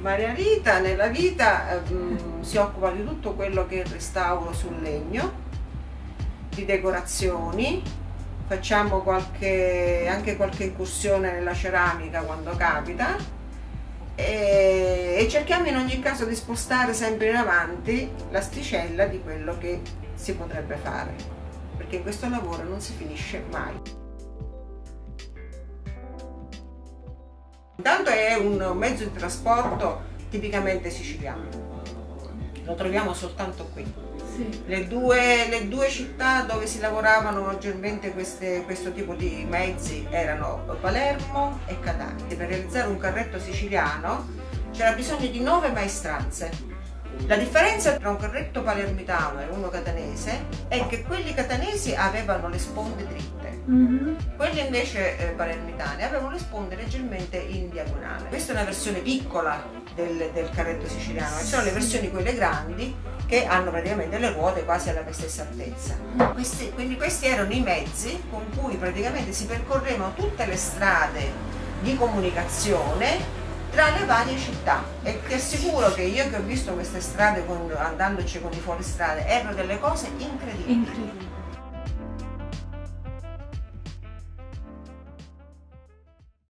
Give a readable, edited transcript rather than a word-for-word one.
Maria Rita nella vita si occupa di tutto quello che è il restauro sul legno, di decorazioni, facciamo anche qualche incursione nella ceramica quando capita e cerchiamo in ogni caso di spostare sempre in avanti l'asticella di quello che si potrebbe fare, perché in questo lavoro non si finisce mai. Intanto è un mezzo di trasporto tipicamente siciliano, lo troviamo soltanto qui. Sì. Le due città dove si lavoravano maggiormente questo tipo di mezzi erano Palermo e Catania. Per realizzare un carretto siciliano c'era bisogno di 9 maestranze. La differenza tra un carretto palermitano e uno catanese è che quelli catanesi avevano le sponde dritte, quelli invece palermitani avevano le sponde leggermente in diagonale. Questa è una versione piccola del carretto siciliano, ci sono le versioni quelle grandi che hanno praticamente le ruote quasi alla stessa altezza. Quindi questi erano i mezzi con cui praticamente si percorrevano tutte le strade di comunicazione tra le varie città, e ti assicuro che io che ho visto queste strade andandoci con i fuoristrade erano delle cose incredibili.